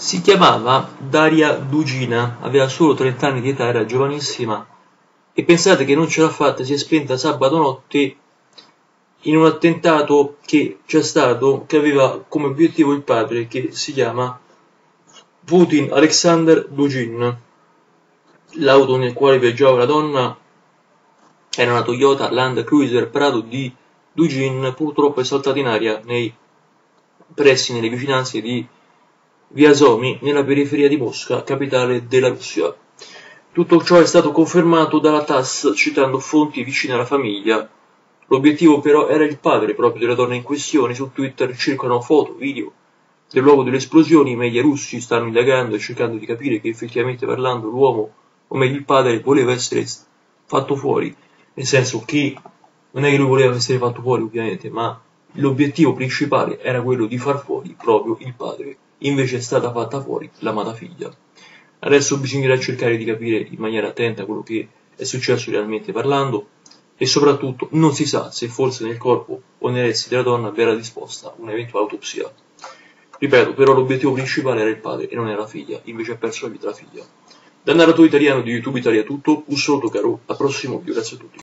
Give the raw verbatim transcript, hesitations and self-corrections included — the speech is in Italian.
Si chiamava Daria Dugina, aveva solo trenta anni di età, era giovanissima e pensate che non ce l'ha fatta, si è spenta sabato notte in un attentato che c'è stato, che aveva come obiettivo il padre, che si chiama Putin Alexander Dugin. L'auto nel quale viaggiava la donna era una Toyota Land Cruiser Prado di Dugin, purtroppo è saltata in aria nei pressi, nelle vicinanze di via Somi, nella periferia di Mosca, capitale della Russia. Tutto ciò è stato confermato dalla T A S citando fonti vicine alla famiglia. L'obiettivo però era il padre proprio della donna in questione. Su Twitter circolano foto, video del luogo delle esplosioni. I media russi stanno indagando e cercando di capire che effettivamente parlando l'uomo, o meglio il padre, voleva essere fatto fuori, nel senso che non è che lui voleva essere fatto fuori ovviamente, ma l'obiettivo principale era quello di far fuori proprio il padre. Invece è stata fatta fuori l'amata figlia. Adesso bisognerà cercare di capire in maniera attenta quello che è successo realmente parlando e soprattutto non si sa se forse nel corpo o nei resti della donna verrà disposta un'eventuale autopsia. Ripeto, però l'obiettivo principale era il padre e non era la figlia, invece ha perso la vita la figlia. Dal narratore italiano di YouTube Italia tutto, un saluto caro, al prossimo video, grazie a tutti.